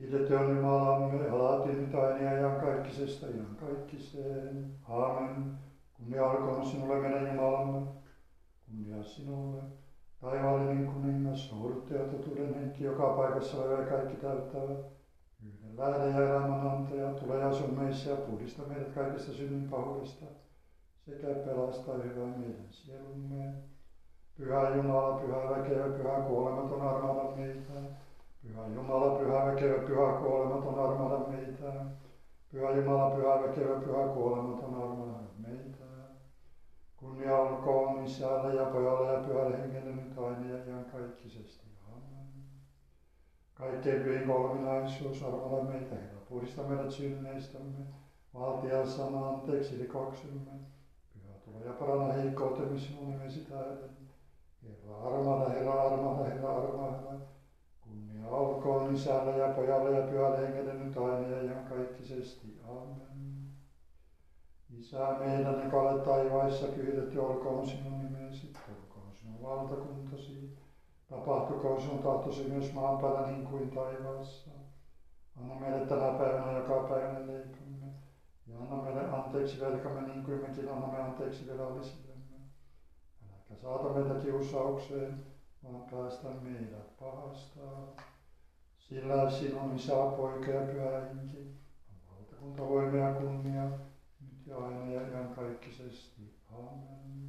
Kiitetty on Jumalamme, alati nyt aina ja iankaikkisesta iankaikkiseen. Aamen. Kunnia olkoon sinulle, meidän Jumalamme. Kunnia sinulle. Taivaallinen kuningas, noudatte ja totuuden henki, joka paikassa oleva ja kaikki täyttävä. Yhden lähde ja elämän antaja, tule ja asu meissä ja puhdista meidät kaikista synnin pahuudesta sekä pelasta hyvää meidän sielumme. Pyhä Jumala, pyhä väkevä, pyhä kuolematon, armahda meitä. Pyhä Jumala, pyhä väkevä, pyhä kuolematon, armahda meitä. Pyhä Jumala, pyhä väkevä, pyhä kuolematon, armahda meitä. Kunnia olkoon Isälle ja Pojalle ja Pyhälle Hengelle nyt aina ja iankaikkisesti. Amen. Kaikkein pyhin kolminaisuus, armahda meitä, Herra, puhdista meidät synneistämme, valtia sana anteeksi rikoksemme. Pyhä tule ja paranna heikkoutemme sinun nimesi tähden. Herra armahda, Herra armahda, Herra armahda. Kunnia olkoon Isälle ja Pojalle ja Pyhälle Hengelle nyt aina ja iankaikkisesti. Amen. Isä meidän, joka olet taivaissa, pyhitetty olkoon sinun nimesi, olkoon sinun valtakuntasi. Tapahtukoon sinun tahtosi myös maan päällä niin kuin taivaassa. Anna meille tänä päivänä joka päivänä leipämme. Ja anna meille anteeksi velkamme niin kuin mekin annamme anteeksi velallisillemme. Äläkä saata meitä kiusaukseen, vaan päästä meidät pahasta. Sillä sinun Isä, Poika ja Pyhä Henki on valtakunta, voima ja kunnia, nyt ja aina ja iankaikkisesti. Amen.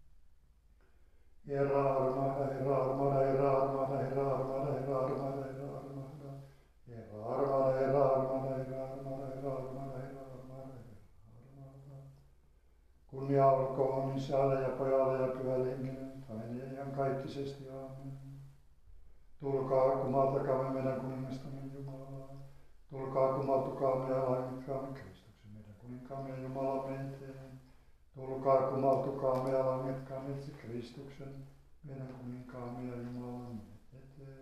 Herra armahda, Herra armahda, Herra armahda, Herra armahda, Herra armahda, Herra armahda. Herra armahda, Herra armahda, Herra armahda, Herra armahda, Herra armahda, Herra armahda. Kunnia olkoon Isälle ja Pojalle ja Pyhälle Hengelle, aina ja iankaikkisesti. Amen. Tulkaa, kumartakaamme meidän kuningastamme Jumalaa. Tulkaa, kumartukaamme ja langetkaamme Kristuksen meidän kuninkaamme ja Jumalamme eteen. Tulkaa, kumartukaamme ja langetkaamme itse Kristuksen meidän kuninkaamme ja Jumalamme eteen.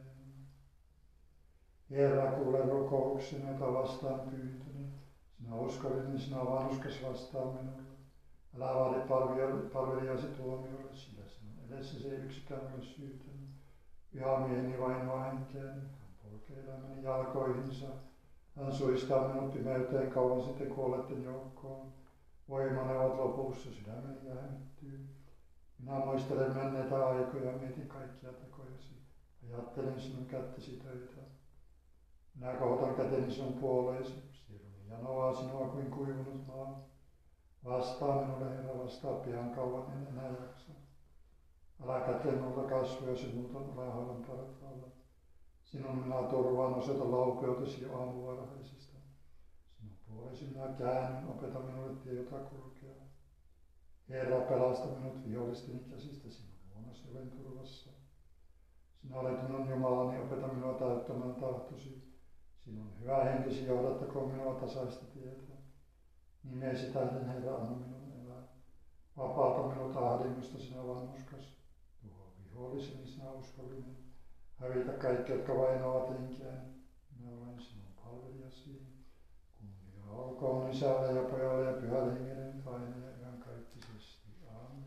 Herra, kuule rukouksen, jota vastaan pyytäni. Sinä uskollinen, sinä vanhuskas vastaan minulle. Älä vaadi palvelijasi tuomiolle, sillä sinun edessäsi ei yksikään ole syytänyt. Vihamieheni vainoa henkeäni, hän polkee elämäni jalkoihinsa. Hän suistaa minut pimeyteen kauan sitten kuolleiden joukkoon. Voimani ovat lopussa, sydämeni jäähdyttyy. Minä muistelen menneitä aikoja, mietin kaikkia tekojasi. Ajattelen sinun kättesi töitä. Minä kohotan käteni sinun puoleesi, siiruni janoaa sinua kuin kuivunut maa. Vastaa minulle, Herra, vastaa pian, kauan en enää jaksa. Älä kätke minulta kasvoja, sinulta ole hoidon partaalla. Sinun minä turvaan, osoita laupeutesi jo aamuvarhaisista. Sinun puolesi minä käännyn, opeta minulle tie, jota kulkea. Herra, pelasta minut vihollisteni käsistä, sinun luonasi olen turvassa. Sinä olet minun Jumalani, opeta minua täyttämään tahtosi. Sinun hyvä henkesi johdattakoon minua tasaista tietä. Nimesi tähden, Herra, anna minun elää. Vapaata minut ahdingosta, sinä vanhuskas. Tuo viholliseni, sinä uskollinen. Hävitä kaikki, jotka vainoavat henkeäni. Minä olen sinun palvelijasi. Kunnia olkoon Isälle ja Pojalle ja Pyhälle Hengelle nyt aina ja iankaikkisesti. Amen.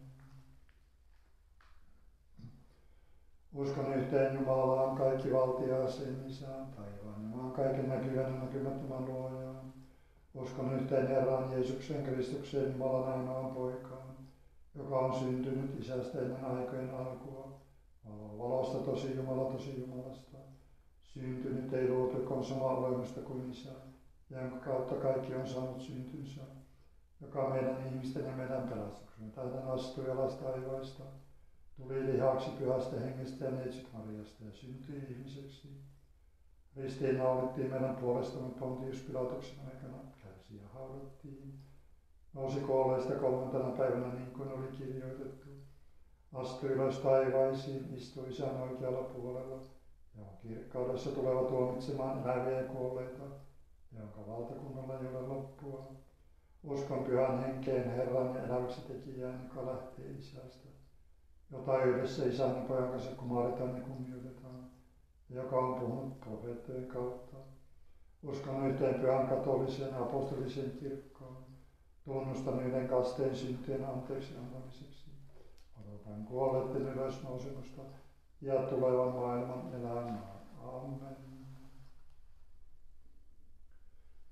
Uskon yhteen Jumalaan, kaikki valtiaaseen Isään, taivaan ja maan kaiken näkyvän ja näkymättömän luojaan. Uskon yhteen Herraan Jeesukseen Kristukseen, Jumalan ainoaan Poikaan, joka on syntynyt Isästä ennen aikojen alkua. Valon valosta tosi Jumala tosi Jumalasta. Syntynyt ei luotu, on sama olemasta kuin Isä, jonka kautta kaikki on saanut syntynsä, joka meidän ihmisten ja meidän pelastuksemme tähden astui alas taivaista, tuli lihaksi Pyhästä Hengestä ja Neitsyt Mariasta ja syntyi ihmiseksi. Ristiin naulittiin meidän puolestamme Pontius Pilatuksen aikana, kärsi ja haudattiin. Nousi kuolleista kolmantena päivänä niin kuin oli kirjoitettu. Astui ylös taivaisiin, istui Isän oikealla puolella ja on kirkkaudessa tuleva tuomitsemaan eläviä ja kuolleita, jonka valtakunnalla ei ole loppua. Uskon Pyhän Henkeen, Herran ja eläväksi tekijään, joka lähtee Isästä, jota yhdessä Isän ja Pojan kanssa kumarretaan ja kunnioitetaan, ja joka on puhunut profeettojen kautta. Uskon yhteen Pyhän katoliseen apostoliseen kirkkoon, tunnustan yhden kasteen syntyjen anteeksi antamiseksi. Odotan kuolleiden ylösnousemusta ja tulevan maailman elämää. Amen.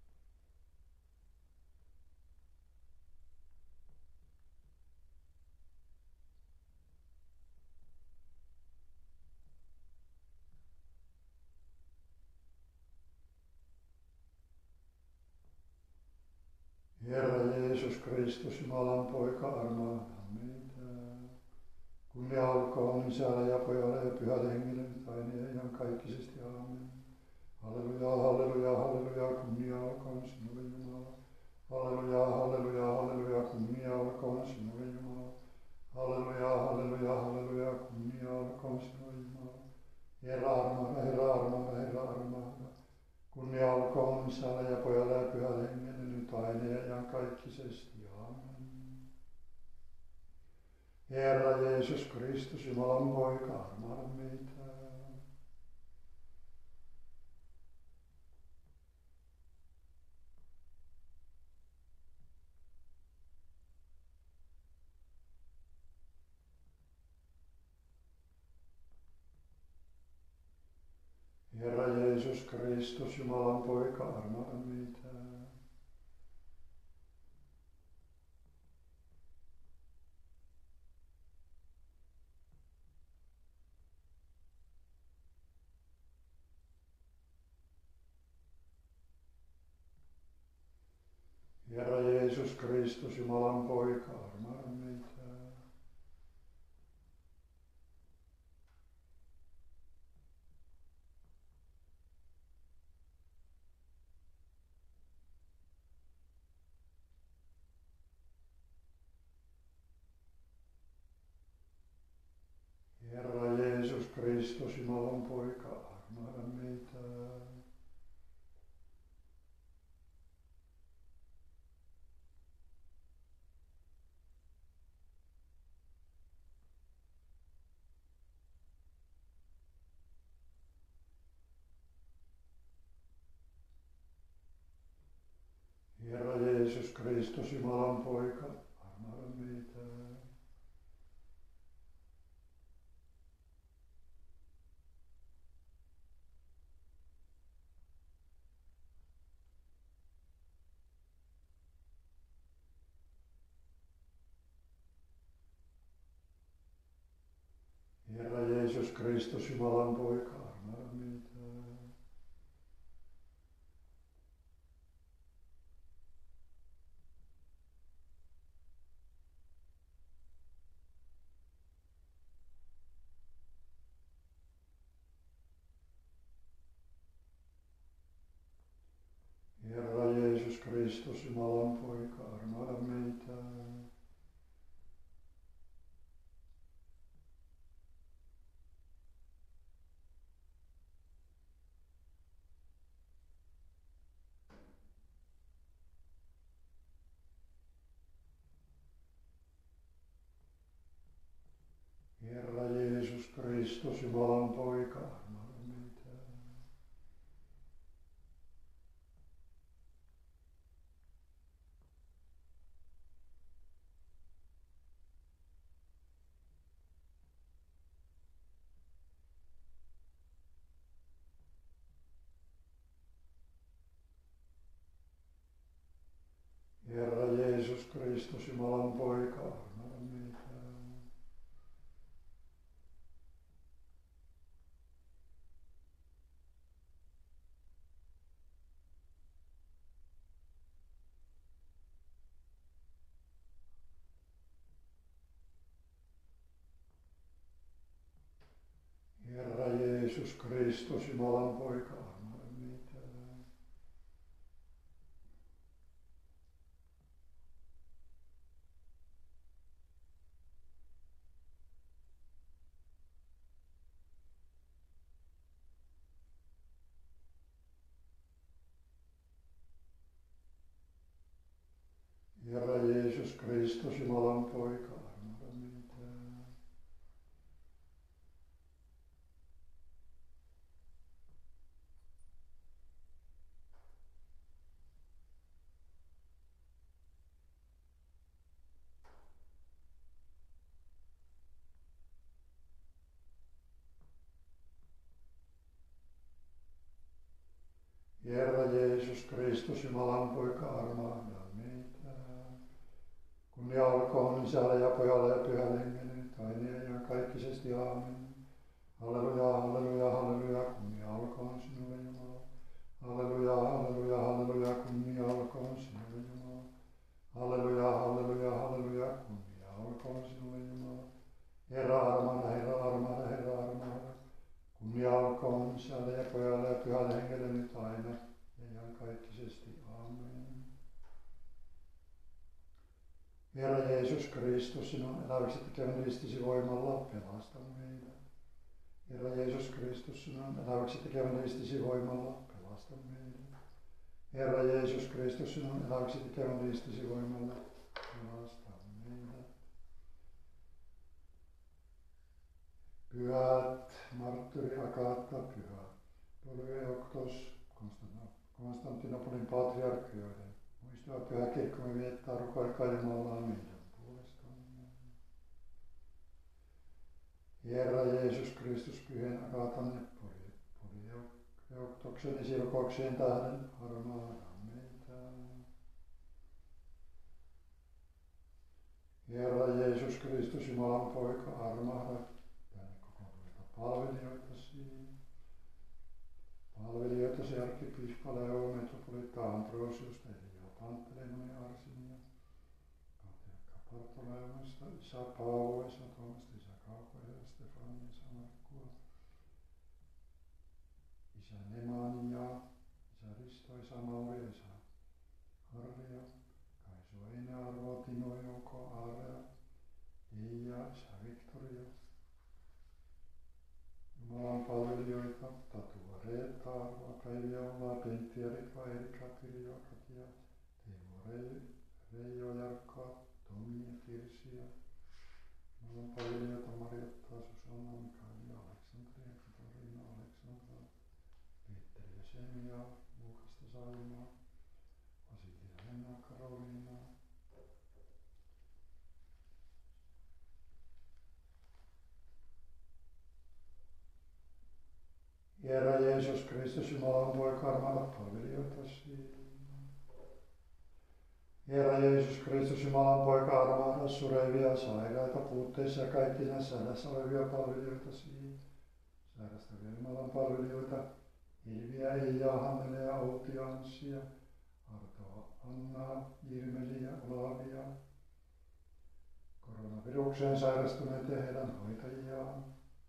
Herra Jeesus Kristus, Jumalan poika, armahda meitä. Kunnia olkoon Isälle ja Pojalle ja Pyhälle Hengelle, nyt aina ja iankaikkisesti. Aamen. Halleluja, halleluja, halleluja, kunnia olkoon sinulle Jumala. Halleluja, halleluja, halleluja, kunnia olkoon sinulle Jumala. Halleluja, halleluja, halleluja, kunnia olkoon sinulle Jumala. Herra armahda, Herra armahda, Herra armahda. Kunnia olkoon Isälle ja Pojalle ja Pyhälle Hengelle, nyt aina ja iankaikkisesti. Aamen. Herra Jeesus Kristus, Jumalan poika, armahda meitä. Herra Jeesus Kristus, Jumalan poika, armahda meitä. Herra Jeesus Kristus, Jumalan poika, armahda meitä. Kristus, Jumalan poika, armahda meitä. Herra Jeesus Kristus, Jumalan poika, armahda meitä. Herra Jeesus Kristus, Jumalan poika, armahda meitä. Herra Jeesus Kristus, Jumalan poika, armahda meitä. Herra Jeesus Kristus, Jumalan poika, armahda meitä. Herra Jeesus Kristus, Jumalan poika, armahda meitä. Herra Jeesus Kristus, Jumalan poika, armahda meitä. Herra Jeesus Kristus, Jumalan poika, armahda meitä. Kunnia olkoon Isälle ja Pojalle ja Pyhälle Hengelle, nyt aina ja iankaikkisesti. Aamen. Halleluja, halleluja, halleluja, kunnia olkoon sinulle Jumala. Halleluja, halleluja, halleluja, kunnia olkoon sinulle Jumala. Halleluja, halleluja, halleluja, kunnia olkoon sinulle Jumala. Herra armahda, Herra armahda, Herra armahda. Kunnia olkoon Isälle ja Pojalle ja Pyhälle Hengelle, nyt aina ja iankaikkisesti. Aamen. Herra Jeesus Kristus, sinun eläväksi tekevän ristisi voimalla pelasta meitä. Herra Jeesus Kristus, sinun eläväksi tekevän ristisi voimalla pelasta meitä. Herra Jeesus Kristus, sinun eläväksi tekevän ristisi voimalla pelasta meitä. Pyhät Martturi Agatta, pyhä Polyeoktos, Konstantinopolin patriarkkioiden muistoa pyhä kirkkomme viettää, rukoilkaa Jumalaa meidän puolestamme. Herra Jeesus Kristus, pyhän Agatan Polyeoktoksen esirukouksien tähden armahda meitä. Herra Jeesus Kristus, Jumalan poika, armahda tänne kokoontuneita palvelijoitasi arkkipiispa Leo, metropoliitta Ambrosiusta, Elia Pantelemonen Arsinia, Katerikka Bartolomeosta, Isä Paavo, Isä Tuomasta, Isä Kaukoja, Stefania, Isä Markkua, Isä Nemania, Isä Risto, Isä Mauri, Isä Harria, Kaisu Eine, Arvo, Timo, Jouko, Aarea, Eija, Isä Victoria, Jumalan palvelijoita, Tatua, Reetta, Arvoa, Päiviä, Ullaa, Pentti, Erika, Erika, Pirjo, Katia, Teimo, Reijo, Jarkkaa, Tomi ja Kirsi, Jumalan palvelijoita, Marjatta, Susanna, Mikaelia, Aleksandria, Katarina, Aleksandra, Petteri ja Semia, Luukasta, Saimaa, Vasilia, Henna, Karoliina, Jumalan poika, armahda palvelijoitasi. Herra Jeesus Kristus, Jumalan poika, armahda surevia, sairaita, puutteissa ja kaikkinensa hädässä olevia palvelijoitasi. Sairastavia Jumalan palvelijoita, Ilviä, Eijaa, Hannelia, Outia, Anssia, Artoa, Annaa, Irmeliä, Olavia, koronavirukseen sairastuneet ja heidän hoitajiaan.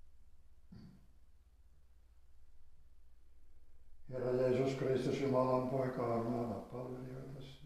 Herra Jeesus Kristus, Jumalan poika, armahda palvelijoitasi.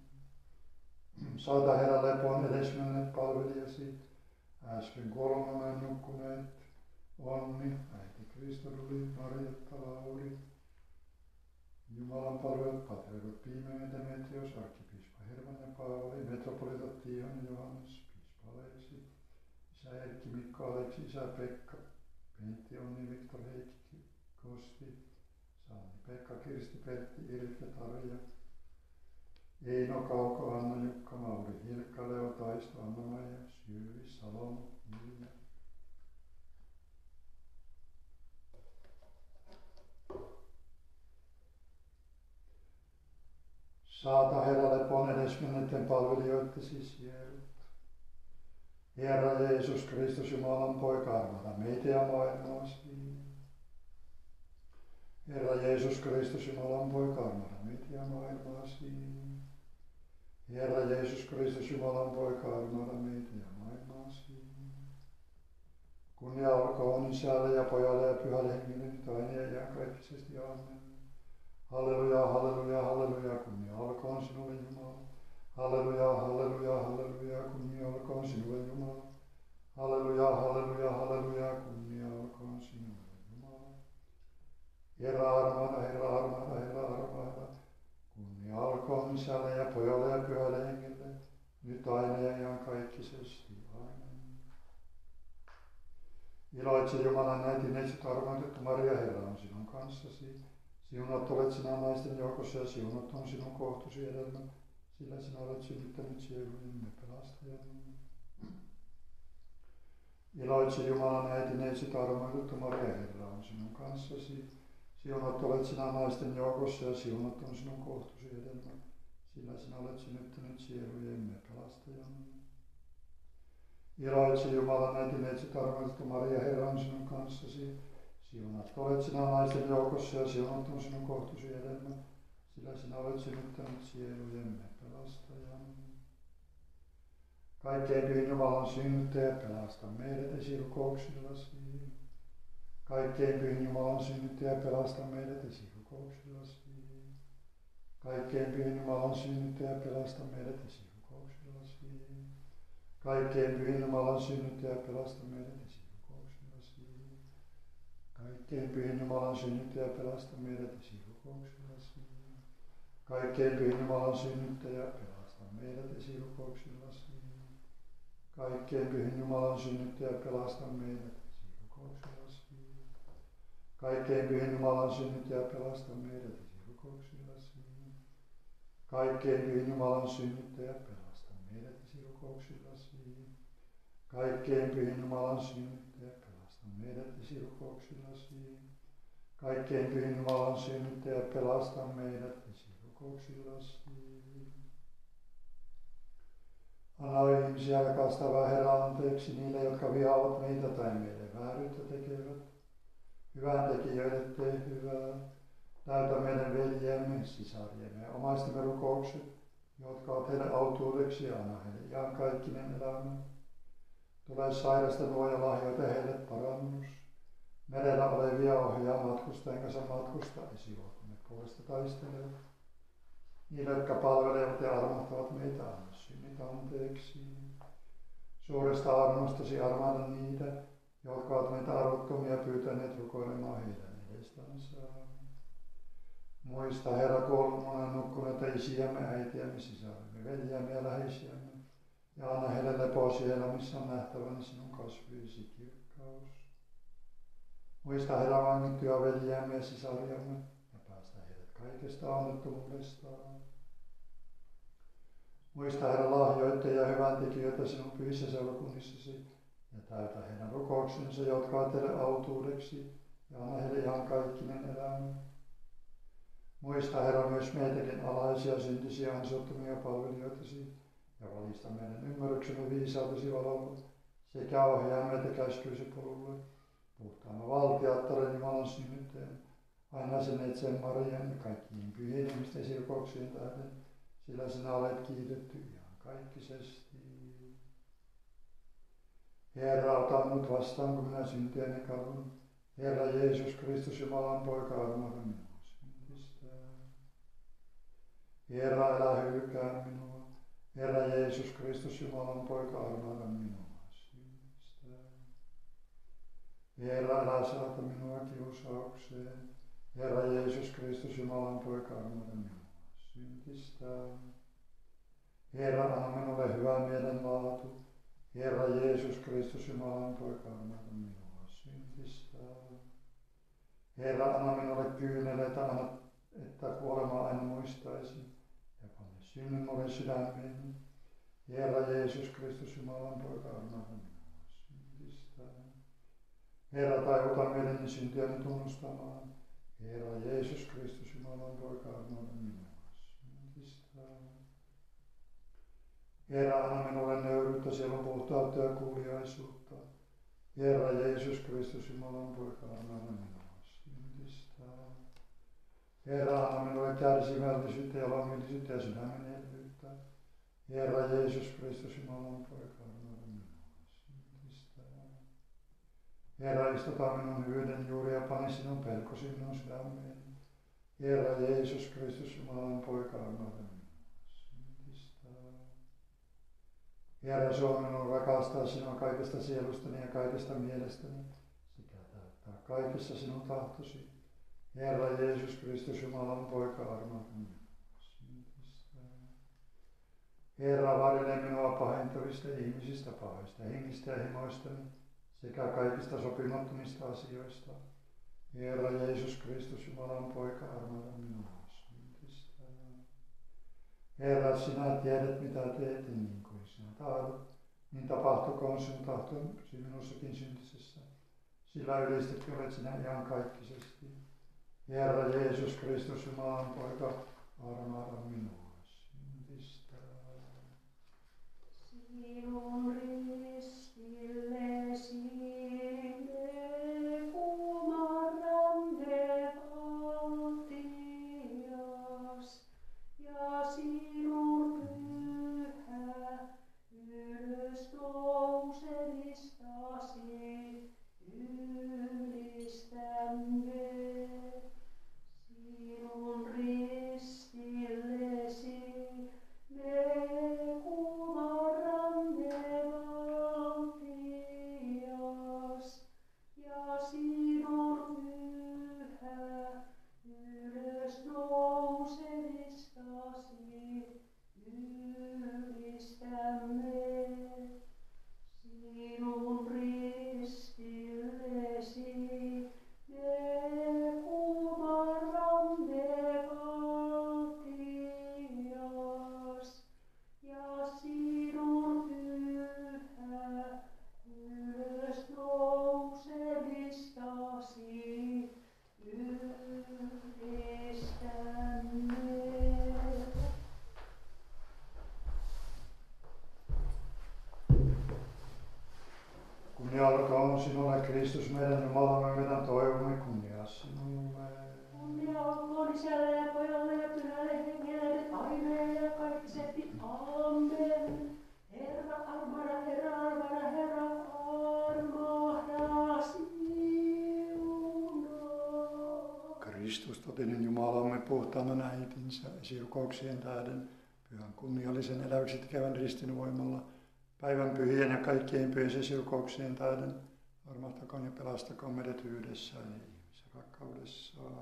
Saata Herra lepoon edesmenneet palvelijasi, äsken kuolemaan nukkuneet, Onni, äiti Kristoduli, Marjatta, Lauri, Jumalan palvelijat, patriarkot Piimä ja Demetrios, arkkipiispa Herman ja Paavali, metropolitat Tiihan ja Johannes, piispa Aleksi, isä Erkki, Mikko Aleksi, isä Pekka, Pentti, Onni, Viktor, Heikki, Kosti, Sanni, Pekka, Kirsti, Pertti, Ilkka, Tarja, Eino, Kauko, Anna, Jukka, Mauri, Hilkka, Leo, Taisto, Anna-Maija, Syyvi, Salomo, Ilja. Saata Herra lepoon edesmenneiden palvelijoittesi sielut. Herra Jeesus Kristus, Jumalan poika, armahda meitä ja maailmaasi. Herra Jeesus Kristus, Jumalan poika, armahda meitä ja maailmaasi. Herra Jeesus Kristus, Jumalan poika, armahda meitä ja maailmaasi. Kunnia olkoon Isälle ja Pojalle ja Pyhälle Hengelle, nyt aina ja iankaikkisesti. Amen. Halleluja, halleluja, halleluja, kunnia olkoon sinulle Jumala. Halleluja, halleluja, halleluja, kunnia olkoon sinulle Jumala. Halleluja, halleluja, halleluja, kunnia olkoon sinulle Jumala. Herra armahda, Herra armahda, Herra armahda. Kunnia olkoon Isälle ja Pojalle ja Pyhälle Hengelle, nyt aina ja iankaikkisesti. Amen. Iloitse Jumalan äiti, neitsyt armoitettu Maria, Herra on sinun kanssasi. Siunattu olet sinä naisten joukossa ja siunattu on sinun kohtusi hedelmä, sillä sinä olet synnyttänyt sielujemme pelastajan. Iloitse Jumalan äiti, neitsyt armoitettu Maria, Herra on sinun kanssasi. Siunattu olet sinä naisten joukossa ja siunattu on sinun kohtusi hedelmä, sillä sinä olet synnyttänyt sielujemme pelastajan. Iloitse Jumalan äiti, neitsyt armoitettu Maria, Herra on sinun kanssasi. Siunattu olet sinä naisten joukossa ja siunattu on sinun kohtusi hedelmä, sillä sinä olet synnyttänyt sielujemme pelastajan. Kaikkein pyhin Jumalan synnyttäjä, pelasta meidät esirukouksillasi. Kaikkein pyhin Jumalan synnyttäjä, pelasta meidät esirukouksillasi. Kaikkein pyhin Jumalan synnyttäjä, pelasta meidät esirukouksillasi. Kaikkein pyhin Jumalan synnyttäjä, pelasta meidät esirukouksillasi. Kaikkein pyhin Jumalan synnyttäjä, pelasta meidät esirukouksillasi. Kaikkein pyhin Jumalan synnyttäjä, pelasta meidät esirukouksillasi. Kaikkein pyhin Jumalan synnyttäjä, pelasta meidät esirukouksillasi. Kaikkein pyhin Jumalan synnyttäjä, pelasta meidät esirukouksillasi. Kaikkein pyhin Jumalan synnyttäjä, pelasta meidät esirukouksillasi. Kaikkein pyhin Jumalan synnyttäjä, pelasta meidät esirukouksillasi. Kaikkein pyhin Jumalan synnyttäjä, pelasta meidät esirukouksillasi. Anna ihmisiä rakastava Herra anteeksi niille, jotka vihaavat meitä tai meille vääryyttä tekevät. Hyvän tekijöille tee hyvää. Täytä meidän veljiämme, sisariemme ja omaistemme rukoukset, jotka ovat heille autuudeksi ja anna heille iankaikkinen elämä. Tule sairasta nuoja lahjoita heille parannus. Merellä olevia ohjaa matkustajan kanssa matkustaisi, kun ne puolesta taistelevat. Niille, jotka palvelevat ja armahtavat meitä, anna synnit anteeksi. Suuresta armostasi armahda niitä, jotka ovat meitä arvottomia pyytäneet rukoilemaan heidän edestänsä. Muista Herra kuolleena nukkuneita isiämme, äitiämme, sisarimme, veljiämme ja läheisiämme. Ja anna heille lepo siellä, missä on nähtävänä sinun kasviisi kirkkaus. Muista Herra vangittuja veljiämme ja sisariamme ja päästä heidät kaikesta onnettomuudestaan. Muista Herra lahjoittajia ja hyväntekijöitä sinun pyhissä seurakunnissasi ja täytä heidän rukouksensa, jotka ovat teille autuudeksi ja anna heille iankaikkinen elämä. Muista, Herra, myös meitäkin alaisia, syntisiä, ansiottomia palvelijoitasi, ja valista meidän ymmärryksemme viisautesi valolla, sekä ohjaa meitä käskyisi polulle. Puhtaana valtiattaren Jumalan synnytteen, aina sen etseen Marian ja kaikkiin pyhien ihmisten silkouksien tähden, sillä sinä olet kiitetty ihan kaikkisesti. Herra, ota minut vastaan, kun minä syntiäni kadun. Herra Jeesus Kristus, Jumalan poika, armahda minua syntistää. Herra, älä hylkää minua. Herra Jeesus Kristus, Jumalan poika, armahda minua syntistää. Herra, älä saata minua kiusaukseen. Herra Jeesus Kristus, Jumalan poika, armahda minua syntistää. Herra, anna minulle hyvä mielenlaatu. Herra Jeesus Kristus, Jumalan poika, armahda minua syntistää. Herra, anna minulle kyyneleitä, että kuolema aina muistaisin, ja panne synnyn mulle sydämeeni. Herra Jeesus Kristus, Jumalan poika, armahda minua syntistää. Herra, taivuta mieleni syntiäni tunnustamaan. Herra Jeesus Kristus, Jumalan poika, armahda minua syntistää. Herra, anna minulle nöyryyttä, sielun puhtautta ja kuuliaisuutta. Herra Jeesus Kristus, Jumalan poika, armahda minua syntistää. Herra, anna minulle kärsivällisyyttä ja lomillisyyttä ja sydämen eheyttä. Herra Jeesus Kristus, Jumalan poika, armahda minua syntistää. Herra, istuta minun hyvyyden juuri ja pane sinun pelkosi minun sydämeeni. Herra Jeesus Kristus, Jumalan poika, armahda minua syntistää. Herra, suo minun rakastaa sinua kaikesta sielustani ja kaikesta mielestäni, sekä täyttää kaikessa sinun tahtosi. Herra Jeesus Kristus, Jumalan poika, armahda minua syntistää. Herra, varjele minua pahentavista ihmisistä, pahoista hengistä ja himoistani, sekä kaikista sopimattomista asioista. Herra Jeesus Kristus, Jumalan poika, armahda minua syntistää. Herra, sinä tiedät mitä teet, niin kuin sinä tahdot, niin tapahtukoon sinun tahtosi minussakin syntisessä, sillä ylistetty olet sinä ihan kaikkisesti. Herra Jeesus Kristus, Jumalan poika, armahda minua syntistää. Sinun ristillesi me kumarramme valtias, ja sinun pyhä ylös nousemistasi ylistämme. Sinun ristillesi me kumarramme valtias, ja sinun pyhä ylös nousemistasi ylistämme. Sinun ristillesi me kumarramme valtias, ja sinun pyhä ylös nousemistasi ylistämme. Kunnia olkoon sinulle, Kristus, meidän Jumalamme, meidän toivomme, kunnia sinulle. Kunnia olkoon Isälle ja Pojalle ja Pyhälle Hengelle, nyt aina ja kaikisesti. Amen. Herra, armahda, Herra, armahda, Herra, armahda siunaa. Kristus, totinen Jumalamme, puhtaamman äitinsä, esirukouksien tähden, pyhän kunniallisen eläyksi tekevän ristin voimalla, päivän pyhien ja kaikkien pyhien esirukouksien tähden, armahtakoon ja pelastakoon meidät yhdessä ja ihmisen rakkaudessaan.